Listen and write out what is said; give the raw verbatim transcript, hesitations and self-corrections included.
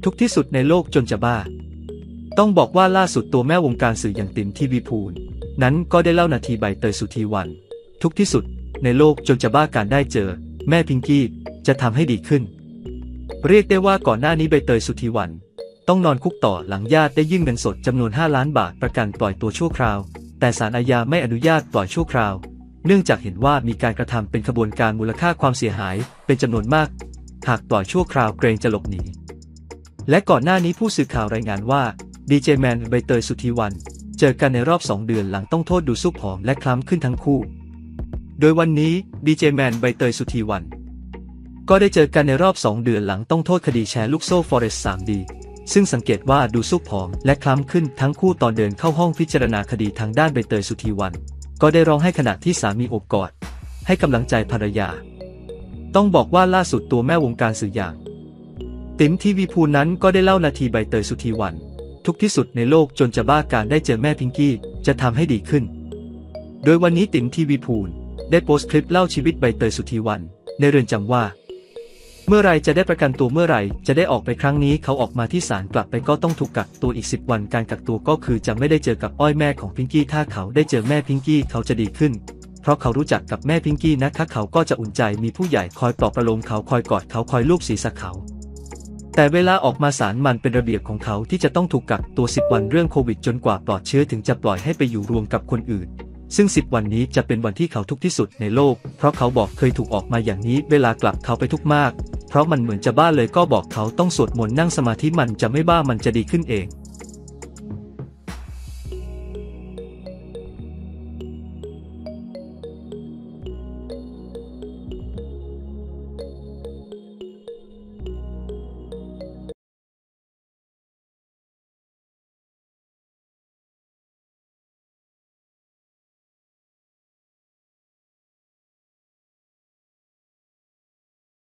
ทุกข์ที่สุดในโลกจนจะบ้าต้องบอกว่าล่าสุดตัวแม่วงการสื่ออย่างติ๋มทีวีพูลนั้นก็ได้เล่านาทีใบเตยสุธีวรรณทุกข์ที่สุดในโลกจนจะบ้าการได้เจอแม่พิงกี้จะทำให้ดีขึ้นเรียกได้ว่าก่อนหน้านี้ใบเตยสุธีวรรณต้องนอนคุกต่อหลังญาติได้ยื่นเงินสดจำนวนห้าล้านบาทประกันปล่อยตัวชั่วคราวแต่ศาลอาญาไม่อนุญาตปล่อยชั่วคราวเนื่องจากเห็นว่ามีการกระทำเป็นขบวนการมูลค่าความเสียหายเป็นจำนวนมากหากปล่อยชั่วคราวเกรงจะหลบหนีและก่อนหน้านี้ผู้สื่อข่าวรายงานว่าดีเจแมนใบเตยสุธีวรรณเจอกันในรอบสองเดือนหลังต้องโทษดูซุปผอมและคล้ำขึ้นทั้งคู่โดยวันนี้ดีเจแมนใบเตยสุธีวรรณก็ได้เจอกันในรอบสองเดือนหลังต้องโทษคดีแชร์ลูกโซ่ Forest ทรี ดี ซึ่งสังเกตว่าดูซุปผอมและคล้ำขึ้นทั้งคู่ตอนเดินเข้าห้องพิจารณาคดีทางด้านใบเตยสุธีวรรณก็ได้ร้องไห้ขณะที่สามีโอบกอดให้กำลังใจภรรยาต้องบอกว่าล่าสุดตัวแม่วงการสื่ออย่างติ๋มทีวีพูลนั้นก็ได้เล่านาทีใบเตยสุธีวรรณทุกข์ที่สุดในโลกจนจะบ้าการได้เจอแม่พิงกี้จะทำให้ดีขึ้นโดยวันนี้ติ๋มทีวีพูลได้โพสต์คลิปเล่าชีวิตใบเตยสุธีวรรณในเรือนจำว่าเมื่อไรจะได้ประกันตัวเมื่อไรจะได้ออกไปครั้งนี้เขาออกมาที่ศาลกลับไปก็ต้องถูกกักตัวอีกสิบวันการกักตัวก็คือจะไม่ได้เจอกับอ้อยแม่ของพิงกี้ถ้าเขาได้เจอแม่พิงกี้เขาจะดีขึ้นเพราะเขารู้จักกับแม่พิงกี้นะคะเขาก็จะอุ่นใจมีผู้ใหญ่คอยปลอบประโลมเขาคอยกอดเขาคอยลูบศีรษะเขาแต่เวลาออกมาศาลมันเป็นระเบียบของเขาที่จะต้องถูกกักตัวสิบวันเรื่องโควิดจนกว่าปลอดเชื้อถึงจะปล่อยให้ไปอยู่รวมกับคนอื่นซึ่งสิบวันนี้จะเป็นวันที่เขาทุกข์ที่สุดในโลกเพราะเขาบอกเคยถูกออกมาอย่างนี้เวลากลับเขาไปทุกข์มากเพราะมันเหมือนจะบ้าเลยก็บอกเขาต้องสวดมนต์นั่งสมาธิมันจะไม่บ้ามันจะดีขึ้นเอง